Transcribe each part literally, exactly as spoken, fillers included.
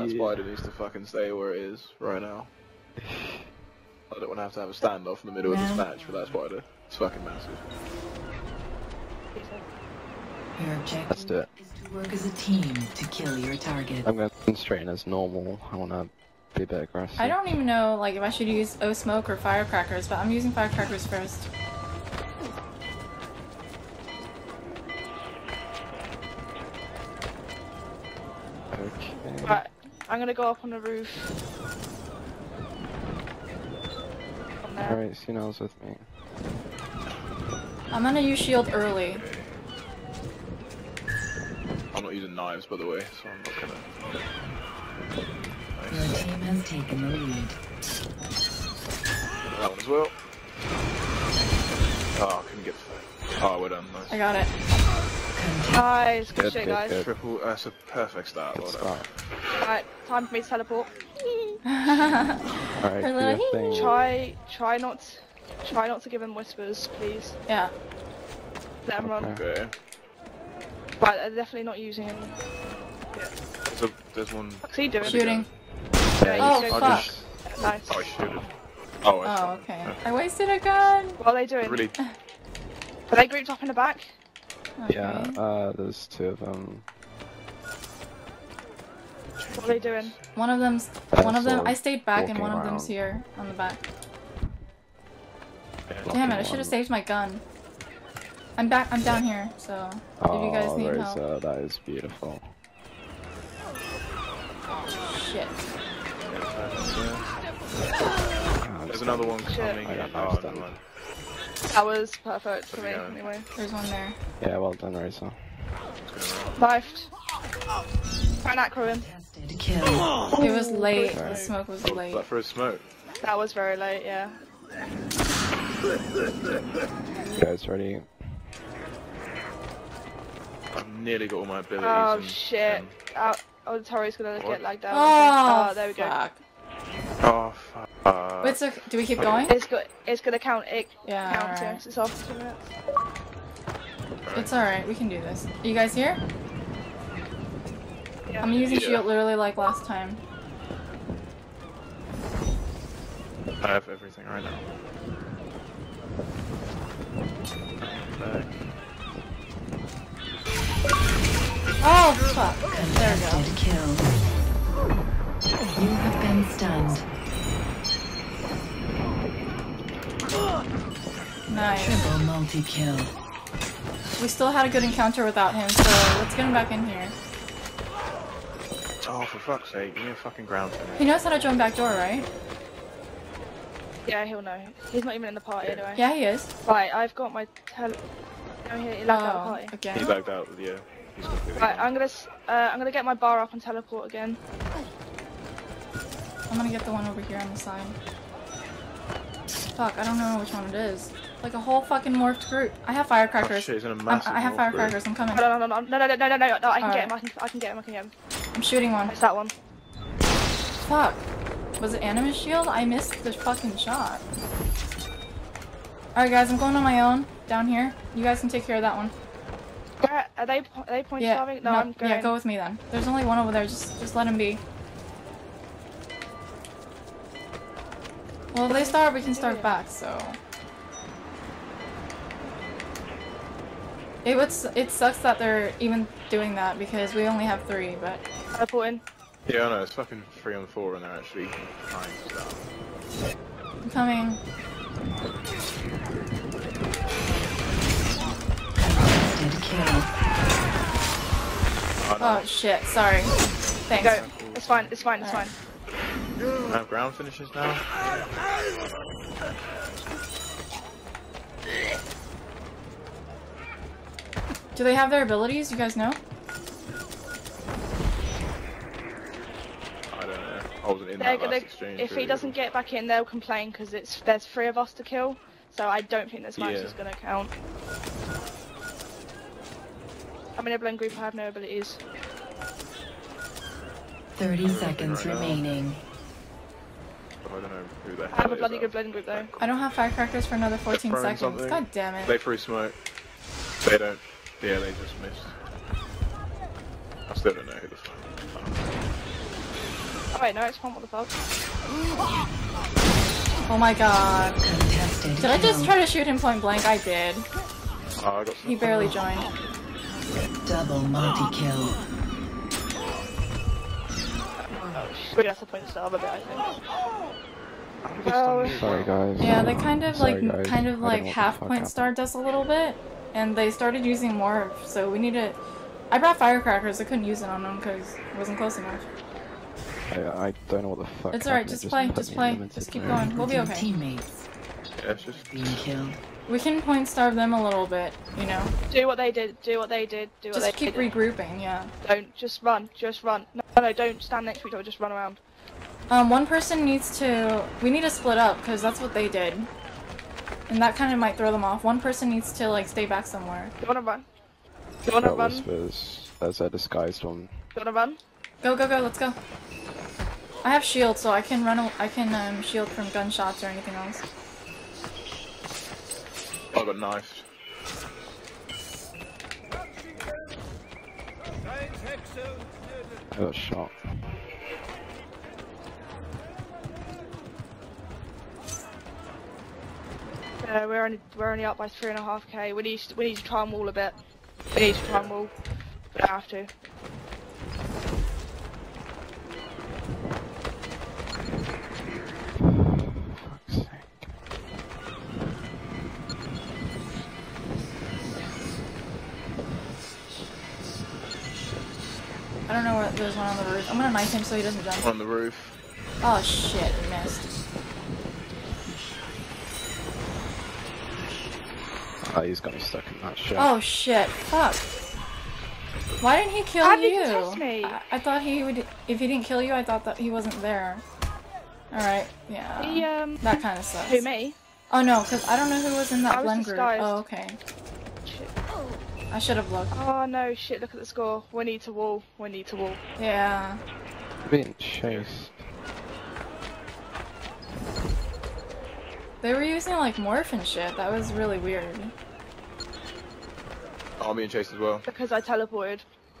That yeah. spider needs to fucking stay where it is right now. I don't want to have to have a standoff in the middle of this match for that spider. It's fucking massive. Your objective do it. is to work as a team to kill your target. I'm going straight in as normal. I want to be a bit aggressive. I don't even know like if I should use O smoke or firecrackers, but I'm using firecrackers first. Okay. Right, I'm gonna go up on the roof. From there. Alright, Sunel's with me. I'm gonna use shield early. I'm not using knives, by the way, so I'm not gonna. Your Nice. team has taken the lead. That one as well. Oh, I couldn't get the phone. Oh, we're done. Nice. I got it. Nice, good, Good, shit, good, guys. good. Triple. That's a perfect start. Good Well done. start. Right, time for me to teleport. Alright, Her do little your thing. Try, try not, try not to give them whispers, please. Yeah. Let them run. Okay. Okay. Right, they're definitely not using any. There's, a, there's one. What's he doing? Shooting. Yeah, Oh, he's doing fuck. good. Nice. Oh, I shooted. Oh, I Oh, shot. okay. I wasted a gun! What are they doing? Really? Are they grouped up in the back? Okay. Yeah, uh, there's two of them. What are they doing? One of them's Uh, one of them so I stayed back and walking one of them's around. here on the back. Yeah. Damn it, I Walking should have one. saved my gun. I'm back I'm down here, so if you guys Oh, need there's, help. uh, that is beautiful. Shit. God, There's another one Shit. coming I in. got Oh, knives never done. mind. That was perfect for me, Yeah. anyway. There's one there. Yeah, well done, Racer. Knifed. Try and acro him. Tested kill. It was late. Sorry. The smoke was Oh, late. that for a smoke. That was very late, yeah. You guys ready? I've nearly got all my abilities. Oh and, shit. and- Uh, oh, the Tori's gonna What? get lagged out. Oh, oh, there we go. fuck. Oh, fuck. Uh, Wait, so do we keep going? It's go it's gonna count it Yeah, counts alright. yeah, it's after two minutes. It's alright, we can do this. Are you guys here? Yeah. I'm using Yeah. shield literally like last time. I have everything right now. Back. Oh, fuck. There we go. Contested kill. You have been stunned. Nice. Triple multi-kill. We still had a good encounter without him, so let's get him back in here. Oh, for fuck's sake, give me a fucking ground finish. He knows how to join back door, right? Yeah, he'll know. He's not even in the party anyway. Yeah, he is. Right, I've got my tele. Oh, here, he lagged out the Oh, party. He again. lagged out with you. He's not good. Right, I'm gonna s- uh, I'm gonna get my bar up and teleport again. I'm gonna get the one over here on the side. Fuck, I don't know which one it is. Like a whole fucking morphed group. I have Oh firecrackers. shit, he's in a I'm- massive I have morph firecrackers, I'm coming. No, no, no, no, no, no, no, no, no, no, no, I can Alright. get him, I can, I can get him, I can get him. I'm shooting one. It's that one. Fuck. Was it Animus Shield? I missed the fucking shot. Alright guys, I'm going on my own. Down here. You guys can take care of that one. Where, are they, are they point Yeah, starving? No, I'm going. yeah, go with me then. There's only one over there, just just let him be. Well, if they starve, we can start back, so... It would, s- it sucks that they're even doing that, because we only have three, but... Teleporting. Yeah, I know, it's fucking three on four and they're actually trying to start. I'm coming. Contested kill. Oh, no. Oh shit, sorry. Thanks. Go. It's fine, it's fine, it's Alright. fine. I have ground finishes now. Do they have their abilities? You guys know? I don't know. I wasn't in They're that gonna, last exchange. if he really. doesn't get back in, they'll complain because it's there's three of us to kill. So I don't think this match Yeah. is gonna count. I'm in a blend group. I have no abilities. Thirty seconds right now. remaining. I don't know who the hell I have a is bloody that. good blend group though. I don't have firecrackers for another fourteen throwing seconds. something. God damn it. They threw smoke. They don't. Yeah, they just missed. I still don't know who the fuck. wait, no, it's fine. What the fuck? Oh my god. Contested Did I just kill. try to shoot him point blank? I did. Oh, I got He barely joined. Double multi-kill. We're gonna have to point star a bit, I think. Well, Sorry guys. Yeah, they kind of Sorry, like guys. kind of I don't like know what the half fuck point happened. starred us a little bit, and they started using more. So we need to. I brought firecrackers. I couldn't use it on them because it wasn't close enough. I, I don't know what the fuck. It's alright. happened. It Just play. put Just me in play. limited Just keep mode. going. We'll be Your okay. teammates Yeah, it's just. being killed. We can point starve them a little bit. You know. do what they did. Do what they did. Do what Just they keep did. regrouping. Yeah. Don't just run. Just run. No, no, don't stand next to each other. Just run around. Um, one person needs to. We need to split up because that's what they did, and that kind of might throw them off. One person needs to like stay back somewhere. You wanna run? You wanna Got run? whispers. There's a disguised one. You wanna run? Go go go! Let's go. I have shield, so I can run. A I can um, shield from gunshots or anything else. I got knifed. I got shot. Uh, we're only we're only up by three and a half k. We need to, we need to try and wall a bit. We need to try and wall. We don't have to. Fuck's sake. I don't know where there's one on the roof. I'm gonna knife him so he doesn't jump. On the roof. Oh shit! He missed. Oh, he's got me stuck in that shit. Oh shit! Fuck. Why didn't he kill How did he you? contest me? I, I thought he would. If he didn't kill you, I thought that he wasn't there. All right. Yeah. He, um, That kind of sucks. Who, me? Oh no, because I don't know who was in that I was blend group. disguised. Oh okay. Shit. I should have looked. Oh no, shit, look at the score. We need to wall. We need to wall. Yeah. Being chased. They were using like morph and shit. That was really weird. Oh, I'm being chased as well. Because I teleported.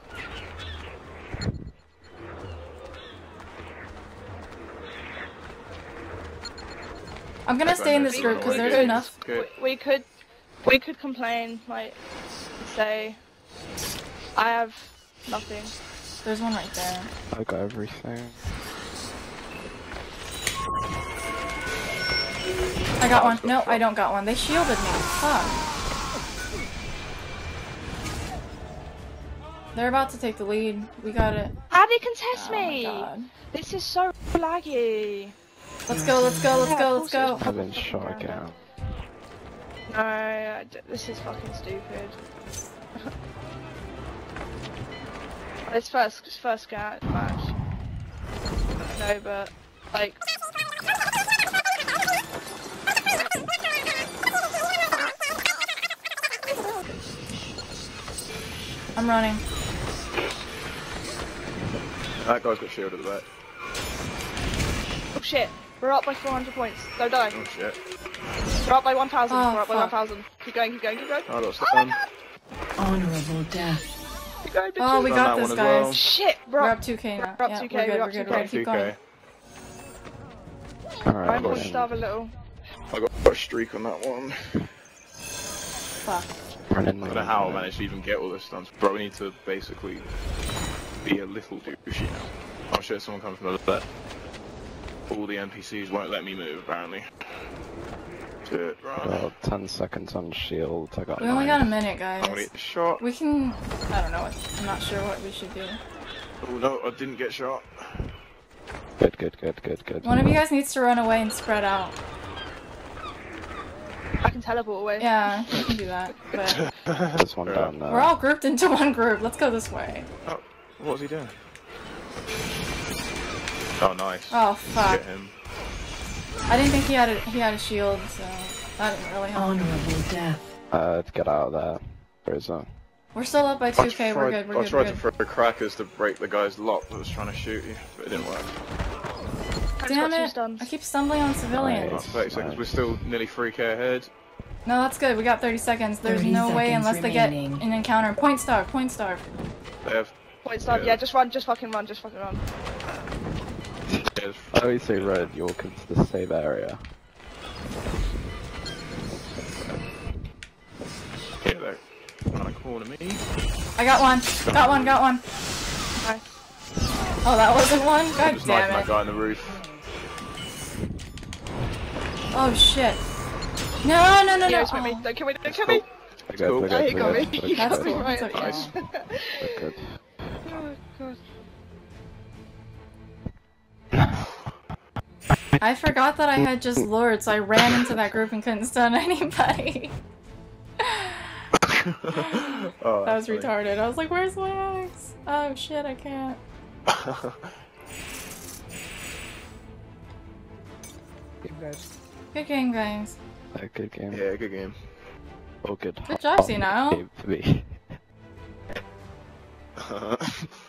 I'm gonna That's stay in fine, this that's group fine. because We there's could- enough. Okay. We, we could, we could complain, like, say, I have nothing. There's one right there. I got everything. I got Oh, one. it's No, got I don't got one. They shielded me. Fuck. They're about to take the lead. We got it. How did he contest Oh my me? god. This is so laggy. Let's go, let's go, let's Yeah, go, of let's course go. it's- I've been shot again. No, I d- this is fucking stupid. It's first, it's first ga- match. No, but like. I'm running. That guy's got shield at the back. Oh shit, we're up by four hundred points. Don't die. Oh shit. We're up by one thousand. Oh, we're up by fuck. one thousand. Keep going, keep going, keep going. I lost the Oh my stun. god! Honorable death. Keep going, Oh, we bitches. Done got that this, one as well. guys. Shit, we're We're up. up two K now. We're up Yeah, two K, we're good, we're we're up good, two we're K. good. Keep two going. K. Alright, I'm I'm going in. to starve a little. I got a streak on that one. Fuck. Running I don't know how I managed to even get all this stunts, but we need to basically be a little douchey now. I'll show someone coming from the left. All the N P Cs won't let me move, apparently. Shit, right. Well, ten seconds on shield. I got We only nine. got a minute, I'm gonna guys. get shot. We can. I don't know what. I'm not sure what we should do. Oh no, I didn't get shot. Good, good, good, good, good. One of you guys needs to run away and spread out. I can teleport away. Yeah, we can do that. But There's one Yeah. down there. we're all grouped into one group. Let's go this way. Oh, what was he doing? Oh, nice. Oh fuck. Get him. I didn't think he had a he had a shield, so that didn't really help. Honorable death. Uh, to get out of there. Where is that? We're still up by I two K. We're tried, good. We're I good. tried We're to good. throw crackers to break the guy's lock that was trying to shoot you, but it didn't work. I've Damn got two it! stuns. I keep stumbling on civilians. Oh, Nice. thirty seconds, we're still nearly three K ahead. No, that's good. We got thirty seconds. There's thirty no way seconds unless they get remaining. an encounter. Point star. Point star. They have. Point stop. Yeah. Yeah, just run, just fucking run, just fucking run. Cheers. I always say red, York is the same area. Yeah, they're trying to corner me. I got one. Got one. Got one. Nice. Oh, that wasn't one. I'm God just knifing damn that it. guy on the roof. Oh shit. No, no, no, Yeah, no. just with me. Oh. Don't kill me, don't It's kill cool. me! We're good, cool. we're Oh, good, you got we're me. good, You we're got That's me cool. right It's at the okay. Nice. end. We're good. Oh, God. I forgot that I had just lured, so I ran into that group and couldn't stun anybody. Oh, That was funny. retarded. I was like, where's my axe? Oh shit, I can't. Game guys. Good game, guys. A good game. Yeah, good game. Oh, good. Good job, Oh, Senile. game for me.